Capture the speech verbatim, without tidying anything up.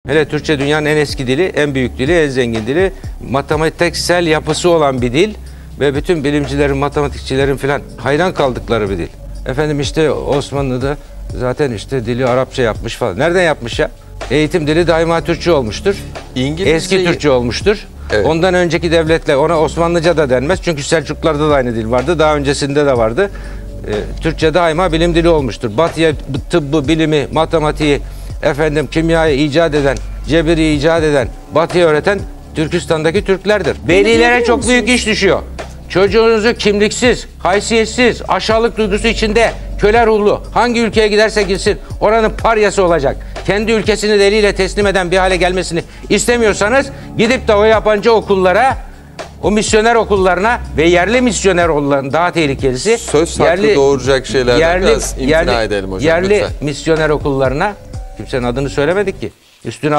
Hele Türkçe dünyanın en eski dili, en büyük dili, en zengin dili. Matematiksel yapısı olan bir dil ve bütün bilimcilerin, matematikçilerin filan hayran kaldıkları bir dil. Efendim işte Osmanlı'da zaten işte dili Arapça yapmış falan. Nereden yapmış ya? Eğitim dili daima Türkçe olmuştur. İngilizceyi... Eski Türkçe olmuştur. Evet. Ondan önceki devletler, ona Osmanlıca da denmez. Çünkü Selçuklularda da aynı dil vardı. Daha öncesinde de vardı. Ee, Türkçe daima bilim dili olmuştur. Batıya tıbbı, bilimi, matematiği, efendim kimyayı icat eden, cebiri icat eden, Batı'ya öğreten Türkistan'daki Türklerdir. Velilere çok büyük iş düşüyor. Çocuğunuzu kimliksiz, haysiyetsiz, aşağılık duygusu içinde, köle ruhlu, hangi ülkeye giderse gitsin oranın paryası olacak. Kendi ülkesini eliyle teslim eden bir hale gelmesini istemiyorsanız gidip de o yabancı okullara, o misyoner okullarına ve yerli misyoner okullarına, daha tehlikelisi. Söz hakkı yerli, doğuracak şeylerden yerli, biraz imtina yerli, edelim hocam yerli lütfen. misyoner okullarına, kimsenin adını söylemedik ki, üstüne